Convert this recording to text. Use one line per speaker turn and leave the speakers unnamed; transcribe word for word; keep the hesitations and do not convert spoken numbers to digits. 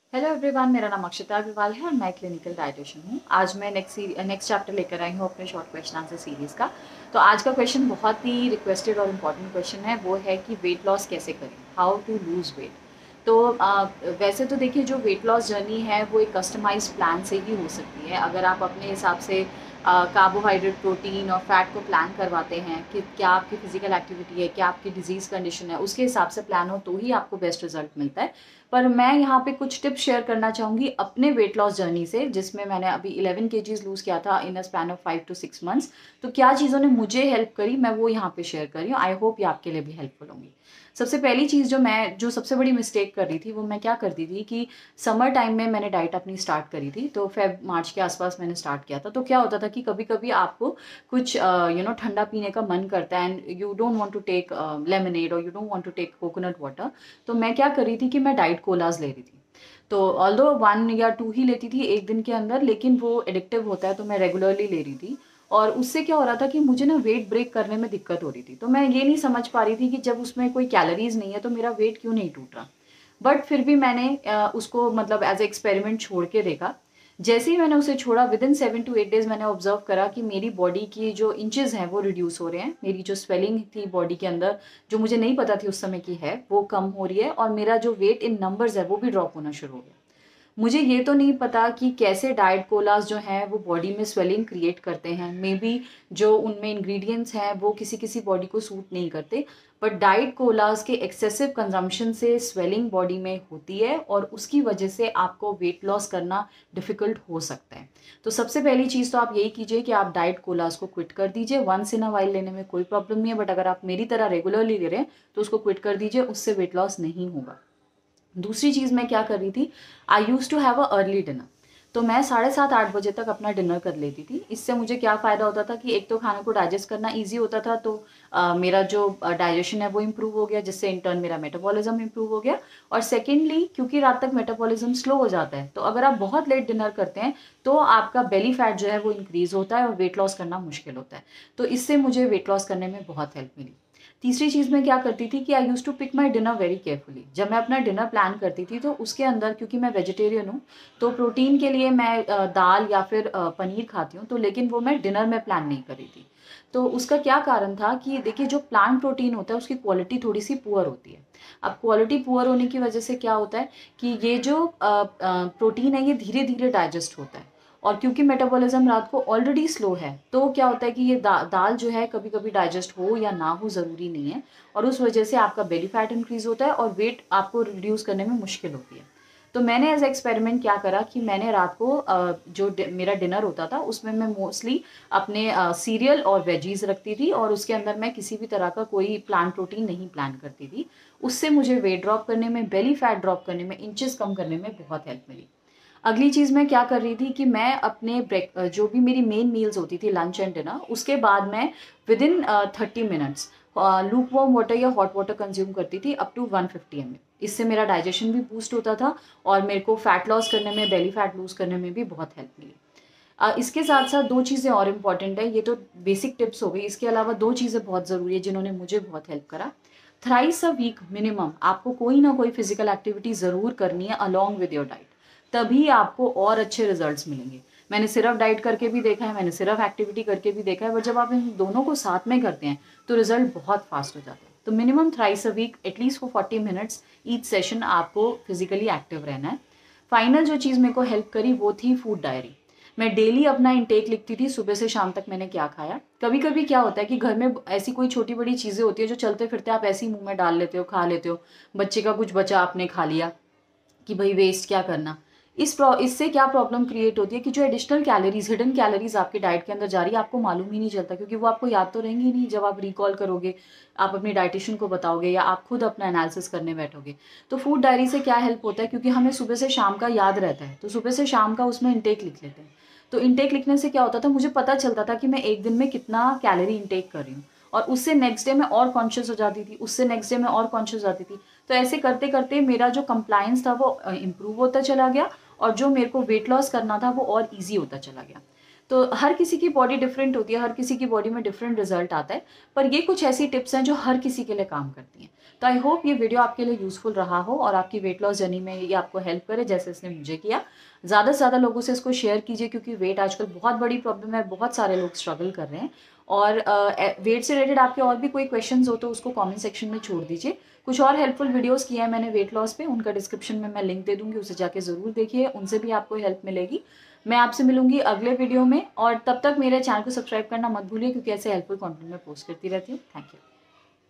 Hello everyone, मेरा नाम अक्षता अग्रवाल है और मैं क्लिनिकल डाइटिशियन हूँ। आज मैं नेक्स्ट नेक्स्ट चैप्टर लेकर आई हूँ अपने शॉर्ट क्वेश्चन आंसर सीरीज़ का। तो आज का क्वेश्चन बहुत ही रिक्वेस्टेड और इम्पॉर्टेंट क्वेश्चन है, वो है कि वेट लॉस कैसे करें, हाउ टू लूज़ वेट। तो आ, वैसे तो देखिए, जो वेट लॉस जर्नी है वो एक कस्टमाइज प्लान से ही हो सकती है। अगर आप अपने हिसाब से कार्बोहाइड्रेट, प्रोटीन और फैट को प्लान करवाते हैं कि क्या आपकी फिजिकल एक्टिविटी है, क्या आपकी डिजीज़ कंडीशन है, उसके हिसाब से प्लान हो तो ही आपको बेस्ट रिजल्ट मिलता है। पर मैं यहाँ पे कुछ टिप्स शेयर करना चाहूँगी अपने वेट लॉस जर्नी से, जिसमें मैंने अभी इलेवन केजीज लूज़ किया था in a span of five to six months. तो क्या चीज़ों ने मुझे हेल्प करी, मैं वो यहाँ पे शेयर कर रही हूँ। आई होप ये आपके लिए भी हेल्पफुल होंगी। सबसे पहली चीज़ जो मैं जो सबसे बड़ी मिस्टेक कर रही थी, वो मैं क्या करती थी कि समर टाइम में मैंने डाइट अपनी स्टार्ट करी थी। तो फेब मार्च के आसपास मैंने स्टार्ट किया था। तो क्या होता था कि कभी कभी आपको कुछ यू नो ठंडा पीने का मन करता है and you don't want to take lemonade और you don't want to take coconut water. तो मैं क्या कर रही थी कि मैं डाइट कोलाज ले रही थी। तो ऑल्दो वन या टू ही लेती थी एक दिन के अंदर, लेकिन वो एडिक्टिव होता है तो मैं रेगुलरली ले रही थी। और उससे क्या हो रहा था कि मुझे ना वेट ब्रेक करने में दिक्कत हो रही थी। तो मैं ये नहीं समझ पा रही थी कि जब उसमें कोई कैलोरीज नहीं है तो मेरा वेट क्यों नहीं टूट रहा। बट फिर भी मैंने उसको मतलब एज ए एक्सपेरिमेंट छोड़ के देखा। जैसे ही मैंने उसे छोड़ा, within seven to eight days मैंने ऑब्जर्व करा कि मेरी बॉडी की जो इंचेस हैं वो रिड्यूस हो रहे हैं। मेरी जो स्वेलिंग थी बॉडी के अंदर, जो मुझे नहीं पता थी उस समय की है, वो कम हो रही है। और मेरा जो वेट इन नंबर्स है वो भी ड्रॉप होना शुरू हो गया। मुझे ये तो नहीं पता कि कैसे डाइट कोलास जो हैं वो बॉडी में स्वेलिंग क्रिएट करते हैं। मे बी जो उनमें इंग्रेडिएंट्स हैं वो किसी किसी बॉडी को सूट नहीं करते। बट डाइट कोलास के एक्सेसिव कंजम्पशन से स्वेलिंग बॉडी में होती है और उसकी वजह से आपको वेट लॉस करना डिफिकल्ट हो सकता है। तो सबसे पहली चीज़ तो आप यही कीजिए कि आप डाइट कोलास को क्विट कर दीजिए। वंस इन अ वाइल लेने में कोई प्रॉब्लम नहीं है, बट अगर आप मेरी तरह रेगुलरली ले रहे हैं तो उसको क्विट कर दीजिए, उससे वेट लॉस नहीं होगा। दूसरी चीज़ मैं क्या कर रही थी, I used to have a early dinner. तो मैं साढ़े सात आठ बजे तक अपना डिनर कर लेती थी। इससे मुझे क्या फ़ायदा होता था कि एक तो खाने को डाइजेस्ट करना ईजी होता था, तो uh, मेरा जो डाइजेशन है वो इम्प्रूव हो गया, जिससे इंटर्न मेरा मेटाबॉलिज्म इम्प्रूव हो गया। और सेकेंडली, क्योंकि रात तक मेटाबॉलिज्म स्लो हो जाता है, तो अगर आप बहुत लेट डिनर करते हैं तो आपका बेली फैट जो है वो इंक्रीज होता है और वेट लॉस करना मुश्किल होता है। तो इससे मुझे वेट लॉस करने में बहुत हेल्प मिली। तीसरी चीज़ मैं क्या करती थी कि I used to pick my dinner very carefully. जब मैं अपना डिनर प्लान करती थी तो उसके अंदर, क्योंकि मैं वेजिटेरियन हूँ, तो प्रोटीन के लिए मैं अ, दाल या फिर अ, पनीर खाती हूँ, तो लेकिन वो मैं डिनर में प्लान नहीं कर रही थी। तो उसका क्या कारण था कि देखिए, जो प्लांट प्रोटीन होता है उसकी क्वालिटी थोड़ी सी पुअर होती है। अब क्वालिटी पुअर होने की वजह से क्या होता है कि ये जो प्रोटीन है ये धीरे धीरे डाइजेस्ट होता है। और क्योंकि मेटाबॉलिज्म रात को ऑलरेडी स्लो है, तो क्या होता है कि ये दा, दाल जो है कभी कभी डाइजेस्ट हो या ना हो, ज़रूरी नहीं है। और उस वजह से आपका बेली फैट इंक्रीज होता है और वेट आपको रिड्यूस करने में मुश्किल होती है। तो मैंने एज एक्सपेरिमेंट क्या करा कि मैंने रात को अ, जो डि, मेरा डिनर होता था उसमें मैं मोस्टली अपने सीरियल और वेजीज रखती थी, और उसके अंदर मैं किसी भी तरह का कोई प्लांट प्रोटीन नहीं प्लान करती थी। उससे मुझे वेट ड्रॉप करने में, बेली फैट ड्रॉप करने में, इंचेस कम करने में बहुत हेल्प मिली। अगली चीज़ मैं क्या कर रही थी कि मैं अपने ब्रेक जो भी मेरी मेन मील्स होती थी, लंच एंड डिनर, उसके बाद मैं within thirty minutes lukewarm water या हॉट वाटर कंज्यूम करती थी up to one fifty M L. इससे मेरा डाइजेशन भी बूस्ट होता था और मेरे को फैट लॉस करने में, बेली फैट लूज करने में भी बहुत हेल्प मिली। uh, इसके साथ साथ दो चीज़ें और इम्पॉर्टेंट है। ये तो बेसिक टिप्स हो गई, इसके अलावा दो चीज़ें बहुत ज़रूरी है जिन्होंने मुझे बहुत हेल्प करा। थ्राइस अ वीक मिनिमम आपको कोई ना कोई फिजिकल एक्टिविटी ज़रूर करनी है अलॉन्ग विद योर डाइट, तभी आपको और अच्छे रिजल्ट्स मिलेंगे। मैंने सिर्फ डाइट करके भी देखा है, मैंने सिर्फ एक्टिविटी करके भी देखा है, बट जब आप इन दोनों को साथ में करते हैं तो रिजल्ट बहुत फास्ट हो जाता है। तो minimum thrice a week, at least for forty minutes each session आपको फिजिकली एक्टिव रहना है। फाइनल जो चीज़ मेरे को हेल्प करी वो थी फूड डायरी। मैं डेली अपना इंटेक लिखती थी, सुबह से शाम तक मैंने क्या खाया। कभी कभी क्या होता है कि घर में ऐसी कोई छोटी बड़ी चीज़ें होती है जो चलते फिरते आप ऐसे ही मुंह में डाल लेते हो, खा लेते हो। बच्चे का कुछ बचा आपने खा लिया, कि भाई वेस्ट क्या करना। इस प्रॉ इससे क्या प्रॉब्लम क्रिएट होती है कि जो एडिशनल कैलोरीज, हिडन कैलोरीज आपकी डाइट के अंदर जा रही है, आपको मालूम ही नहीं चलता, क्योंकि वो आपको याद तो रहेंगी ही नहीं। जब आप रिकॉल करोगे, आप अपनी डाइटिशियन को बताओगे या आप खुद अपना एनालिसिस करने बैठोगे। तो फूड डायरी से क्या हेल्प होता है, क्योंकि हमें सुबह से शाम का याद रहता है, तो सुबह से शाम का उसमें इंटेक लिख लेते हैं। तो इंटेक लिखने से क्या होता था, मुझे पता चलता था कि मैं एक दिन में कितना कैलोरी इंटेक कर रही हूँ। और उससे नेक्स्ट डे में और कॉन्शियस हो जाती थी, उससे नेक्स्ट डे में और कॉन्शियस हो जाती थी। तो ऐसे करते करते मेरा जो कंप्लायंस था वो इम्प्रूव होता चला गया, और जो मेरे को वेट लॉस करना था वो और इजी होता चला गया। तो हर किसी की बॉडी डिफरेंट होती है, हर किसी की बॉडी में डिफरेंट रिजल्ट आता है, पर ये कुछ ऐसी टिप्स हैं जो हर किसी के लिए काम करती हैं। तो आई होप ये वीडियो आपके लिए यूजफुल रहा हो और आपकी वेट लॉस जर्नी में ये आपको हेल्प करे जैसे इसने मुझे किया। ज़्यादा से ज़्यादा लोगों से इसको शेयर कीजिए, क्योंकि वेट आजकल बहुत बड़ी प्रॉब्लम है, बहुत सारे लोग स्ट्रगल कर रहे हैं। और वेट से रिलेटेड आपके और भी कोई क्वेश्चंस हो तो उसको कमेंट सेक्शन में छोड़ दीजिए। कुछ और हेल्पफुल वीडियोस किए हैं मैंने वेट लॉस पे, उनका डिस्क्रिप्शन में मैं लिंक दे दूंगी, उसे जाके ज़रूर देखिए, उनसे भी आपको हेल्प मिलेगी। मैं आपसे मिलूंगी अगले वीडियो में, और तब तक मेरे चैनल को सब्सक्राइब करना मत भूलिए, क्योंकि ऐसे हेल्पफुल कंटेंट मैं पोस्ट करती रहती हूँ। Thank you.